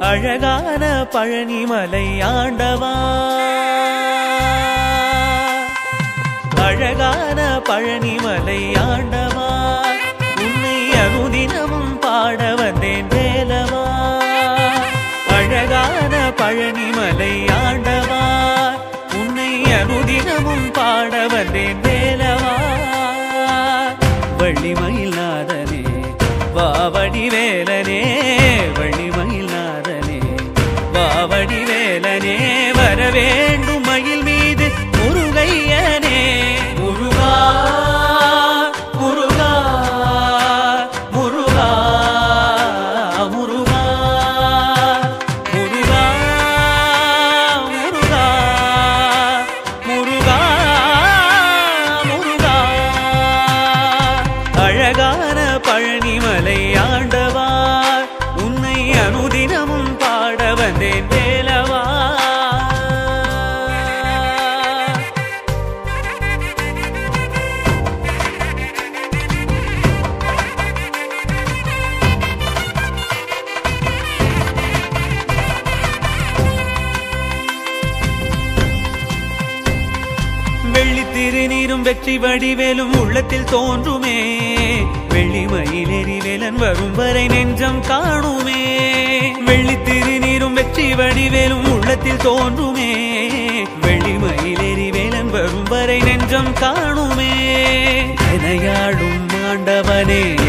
அழகான பழனிமலை ஆண்டவா, அழகான பழனிமலை ஆண்டவா, உன்னை அனுதினமும் பாட வந்தேன் வேலவா. அழகான பழனிமலை ஆண்டவா, உன்னை அனுதினமும் பாட வந்தேன் வேலவா. வள்ளிமயில் நாதனே வாவடி வேலனே, வள்ளிமயில் நாதனே வாவடி வேலனே, வரவேண்டும் மயில் மீது முருகையனே. முருகா முருகா முருகா முருகா முருகா முருகா முருகா முருகா. அழகான பழனிமலை ஆண்டவா, உன்னை அனுதினமும் பாட வந்தேன் வேலவா. வெள்ளி திருநீரும் வெற்றி வடிவேலும் உள்ளத்தில் தோன்றுமே, வெள்ளிமயிலேறி வேலன் வரும் வரை நெஞ்சம் காணுமே. வெள்ளி திருநீரும் வெற்றி வடிவேலும் உள்ளத்தில் தோன்றுமே, வெள்ளிமயிலேறி வேலன் வரும் வரை நெஞ்சம் காணுமே. எனையாடும் ஆண்டவனே